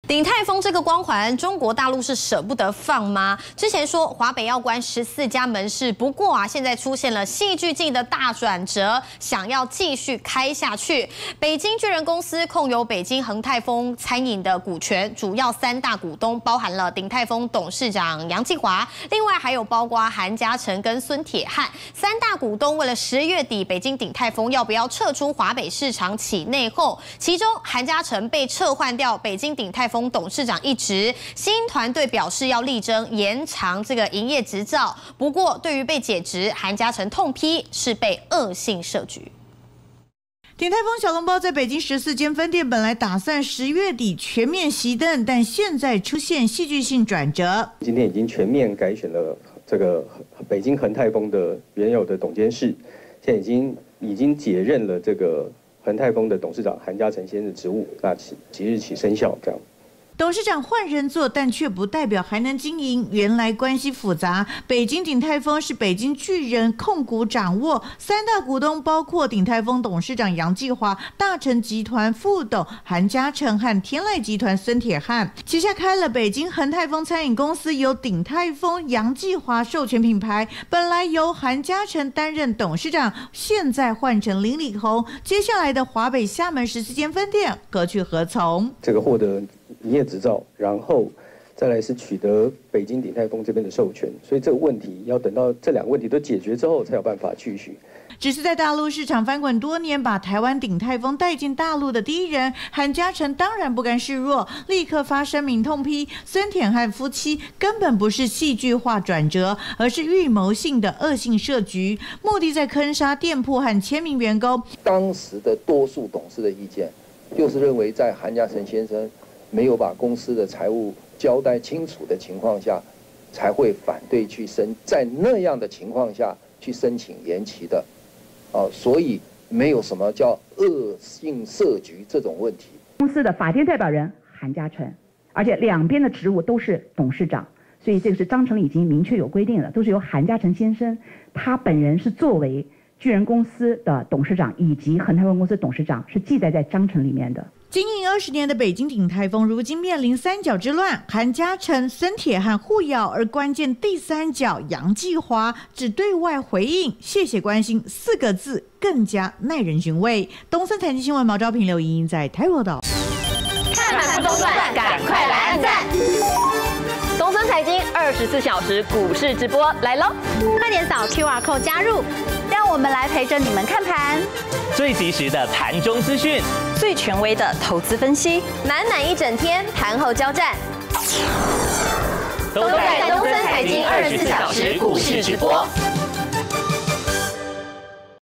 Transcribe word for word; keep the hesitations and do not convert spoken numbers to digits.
鼎泰丰这个光环，中国大陆是舍不得放吗？之前说华北要关十四家门市，不过啊，现在出现了戏剧性的大转折，想要继续开下去。北京巨人公司控有北京恒泰丰餐饮的股权，主要三大股东包含了鼎泰丰董事长杨继华，另外还有包括韩家成跟孙铁汉三大股东。为了十月底北京鼎泰丰要不要撤出华北市场起内讧，其中韩家成被撤换掉北京鼎泰丰董事长一职，新团队表示要力争延长这个营业执照。不过，对于被解职，韩家成痛批是被恶性设局。 鼎泰丰小笼包在北京十四间分店，本来打算十月底全面熄灯，但现在出现戏剧性转折。 今天已经全面改选了这个北京恒泰丰的原有的董监事，现在已经已经解任了这个恒泰丰的董事长韩家成先生的职务，那即即日起生效。这样， 董事长换人做，但却不代表还能经营。原来关系复杂。北京鼎泰丰是北京巨人控股掌握，三大股东包括鼎泰丰董事长杨继华、大成集团副董韩家成和天籁集团孙铁汉，旗下开了北京恒泰丰餐饮公司，由鼎泰丰杨继华授权品牌，本来由韩家成担任董事长，现在换成林礼宏。接下来的华北、厦门十四间分店何去何从？ 这个获得营业执照，然后再来是取得北京鼎泰丰这边的授权，所以这个问题要等到这两个问题都解决之后，才有办法继续。 只是在大陆市场翻滚多年，把台湾鼎泰丰带进大陆的第一人韩家成当然不甘示弱，立刻发声明痛批孙铁汉夫妻根本不是戏剧化转折，而是预谋性的恶性设局，目的在坑杀店铺和千名员工。 当时的多数董事的意见，就是认为在韩家成先生没有把公司的财务交代清楚的情况下，才会反对去申，在那样的情况下去申请延期的，哦，所以没有什么叫恶性设局这种问题。 公司的法定代表人韩家成，而且两边的职务都是董事长，所以这个是章程里已经明确有规定了，都是由韩家成先生，他本人是作为巨人公司的董事长以及恒泰丰公司董事长，是记载在章程里面的。 经营二十年的北京鼎泰丰，如今面临三角之乱，韩家成、孙铁汉互咬，而关键第三角杨继华只对外回应“谢谢关心”四个字，更加耐人寻味。东森财经新闻毛昭平、刘莹莹在台北报道。 看盘不中断，赶快来按赞！东森财经二十四小时股市直播来喽！ 快点扫 Q R code 加入，让我们来陪着你们看盘。 最及时的盘中资讯， 最权威的投资分析， 满满一整天盘后交战， 都在东森财经二十四小时股市直播。